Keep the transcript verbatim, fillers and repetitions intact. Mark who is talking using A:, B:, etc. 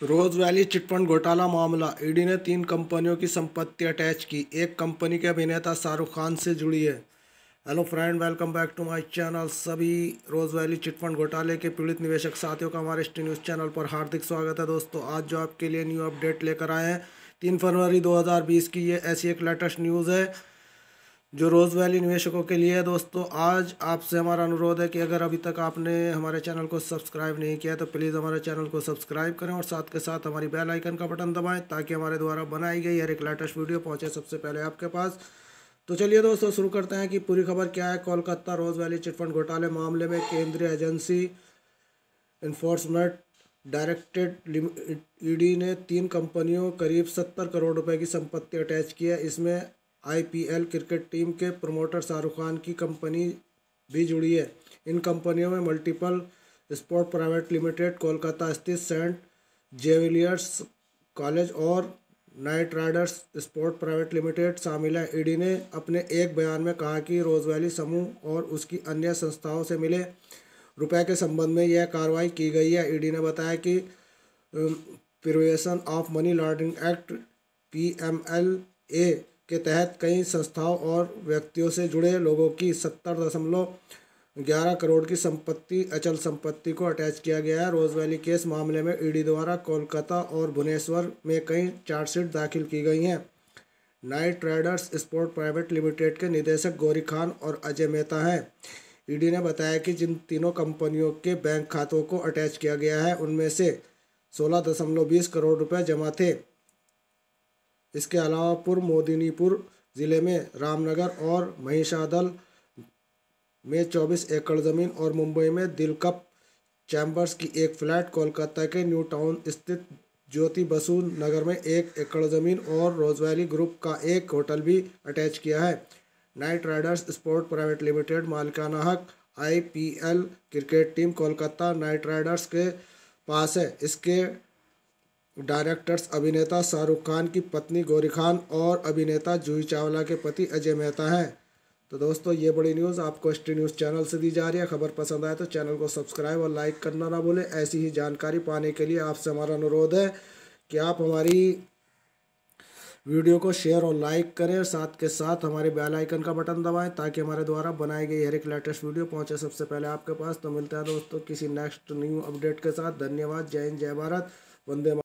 A: रोज valley chit fund घोटाला मामला, ED ने तीन कंपनियों की संपत्ति अटैच की। एक कंपनी के अभिनेता शाहरुख खान से जुड़ी है। Hello friend, welcome back to my channel. सभी रोज वैली चिटफंड घोटाले के पीड़ित निवेशक साथियों का हमारे टी न्यूज़ चैनल पर हार्दिक स्वागत है। दोस्तों, आज जो आपके लिए न्यू अपडेट लेकर आए हैं तीन फरवरी दो हज़ार बीस की, ये ऐसी एक लेटेस्ट न्यूज़ है जो रोज़ वैली निवेशकों के लिए है। दोस्तों, आज आपसे हमारा अनुरोध है कि अगर अभी तक आपने हमारे चैनल को सब्सक्राइब नहीं किया तो प्लीज़ हमारे चैनल को सब्सक्राइब करें और साथ के साथ हमारी बेल आइकन का बटन दबाएं ताकि हमारे द्वारा बनाई गई हर एक लेटेस्ट वीडियो पहुंचे सबसे पहले आपके पास। तो चलिए दोस्तों, शुरू करते हैं कि पूरी खबर क्या है। कोलकाता रोज़ वैली चिटफंड घोटाले मामले में केंद्रीय एजेंसी इन्फोर्समेंट डायरेक्टरेट ईडी ने तीन कंपनियों करीब सत्तर करोड़ रुपए की संपत्ति अटैच की है। इसमें आईपीएल क्रिकेट टीम के प्रमोटर शाहरुख खान की कंपनी भी जुड़ी है। इन कंपनियों में multiple sport private limited, Kolkata स्थित सेंट जेविलियर्स कॉलेज और Knight Riders sport private limited शामिल है। ईडी ने अपने एक बयान में कहा कि रोज़ वैली समूह और उसकी अन्य संस्थाओं से मिले रुपए के संबंध में यह कार्रवाई की गई है। ईडी ने बताया कि prevention of money laundering act P M L A के तहत कई संस्थाओं और व्यक्तियों से जुड़े लोगों की सत्तर दशमलव ग्यारह करोड़ की संपत्ति अचल संपत्ति को अटैच किया गया है। रोज़ वैली केस मामले में ईडी द्वारा कोलकाता और भुवनेश्वर में कई चार्जशीट दाखिल की गई हैं। Knight Riders sport private limited के निदेशक गौरी खान और अजय मेहता हैं। ईडी ने बताया कि जिन तीनों कंपनियों के बैंक खातों को अटैच किया गया है उनमें से सोलह दशमलव बीस करोड़ रुपए जमा थे। इसके अलावा पूर्व मोदिनीपुर जिले में रामनगर और महिषादल में चौबीस एकड़ ज़मीन और मुंबई में दिलकप चैम्बर्स की एक फ्लैट, कोलकाता के न्यू टाउन स्थित ज्योति बसु नगर में एक एकड़ ज़मीन और रोज़ वैली ग्रुप का एक होटल भी अटैच किया है। Knight Riders sport private limited मालिकाना हक IPL cricket team Kolkata Knight Riders के पास है। इसके डायरेक्टर्स अभिनेता शाहरुख खान की पत्नी गौरी खान और अभिनेता जूही चावला के पति अजय मेहता हैं। तो दोस्तों, ये बड़ी न्यूज़ आपको एस टी न्यूज़ चैनल से दी जा रही है। खबर पसंद आए तो चैनल को सब्सक्राइब और लाइक करना ना भूलें। ऐसी ही जानकारी पाने के लिए आपसे हमारा अनुरोध है कि आप हमारी वीडियो को शेयर और लाइक करें और साथ के साथ हमारे बेल आइकन का बटन दबाएं ताकि हमारे द्वारा बनाई गई हर एक लेटेस्ट वीडियो पहुंचे सबसे पहले आपके पास। तो मिलते हैं दोस्तों किसी नेक्स्ट न्यू अपडेट के साथ। धन्यवाद। जय हिंद, जय भारत, वंदे।